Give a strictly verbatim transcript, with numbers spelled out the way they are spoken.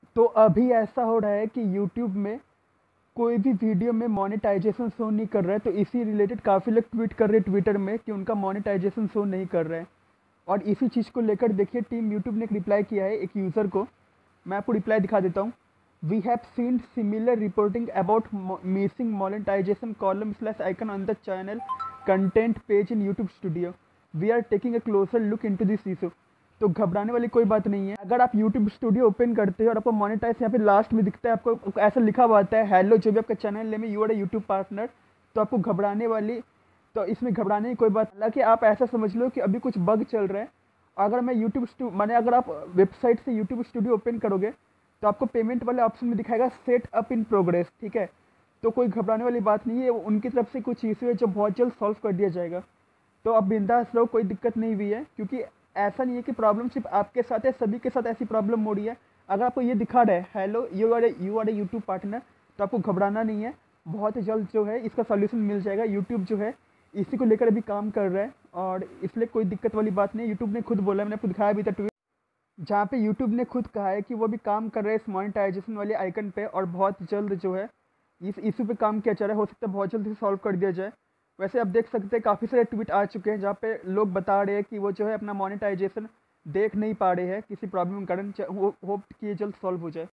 तो अभी ऐसा हो रहा है कि यूट्यूब में कोई भी वीडियो में मोनेटाइजेशन शो नहीं कर रहा है, तो इसी रिलेटेड काफ़ी लोग ट्वीट कर रहे हैं ट्विटर में कि उनका मोनेटाइजेशन शो नहीं कर रहा है। और इसी चीज़ को लेकर देखिए टीम यूट्यूब ने एक रिप्लाई किया है एक यूज़र को। मैं आपको रिप्लाई दिखा देता हूँ। We have seen similar reporting about missing monetization column slash icon on the channel content page in YouTube studio. We are taking a closer look into this issue. तो घबराने वाली कोई बात नहीं है। अगर आप यूट्यूब स्टूडियो ओपन करते हो और आपको मोनेटाइज यहाँ पे लास्ट में दिखता है, आपको ऐसा लिखा हुआ आता है हेलो, जो भी आपका चैनल नेम है, you are a YouTube partner, तो आपको घबराने वाली तो इसमें घबराने की कोई बात। हालांकि आप ऐसा समझ लो कि अभी कुछ बग चल रहा है। अगर मैं यूट्यूब स्टू मैंने अगर आप वेबसाइट से यूट्यूब स्टूडियो ओपन करोगे तो आपको पेमेंट वाले ऑप्शन में दिखाएगा सेट अप इन प्रोग्रेस, ठीक है। तो कोई घबराने वाली बात नहीं है, उनकी तरफ से कुछ इशू है जो बहुत जल्द सॉल्व कर दिया जाएगा। तो अब बिंदास रहो, कोई दिक्कत नहीं हुई है, क्योंकि ऐसा नहीं है कि प्रॉब्लम सिर्फ आपके साथ है, सभी के साथ ऐसी प्रॉब्लम हो रही है। अगर आपको ये दिखा रहा है hello you are a you are a YouTube partner, तो आपको घबराना नहीं है। बहुत जल्द जो है इसका सॉल्यूशन मिल जाएगा। यूट्यूब जो है इसी को लेकर अभी काम कर रहा है और इसलिए कोई दिक्कत वाली बात नहीं है। यूट्यूब ने खुद बोला है, मैंने आपको दिखाया भी था ट्वीट, जहाँ पे यूट्यूब ने खुद कहा है कि वो भी काम कर रहे हैं इस मोनेटाइजेशन वाले आइकन पे, और बहुत जल्द जो है इस इशू पे काम किया जा रहा है। हो सकता है बहुत जल्द इसे सॉल्व कर दिया जाए। वैसे आप देख सकते हैं काफ़ी सारे ट्वीट आ चुके हैं जहाँ पे लोग बता रहे हैं कि वो जो है अपना मोनेटाइजेशन देख नहीं पा रहे हैं किसी प्रॉब्लम के कारण। होप कि ये जल्द सॉल्व हो जाए।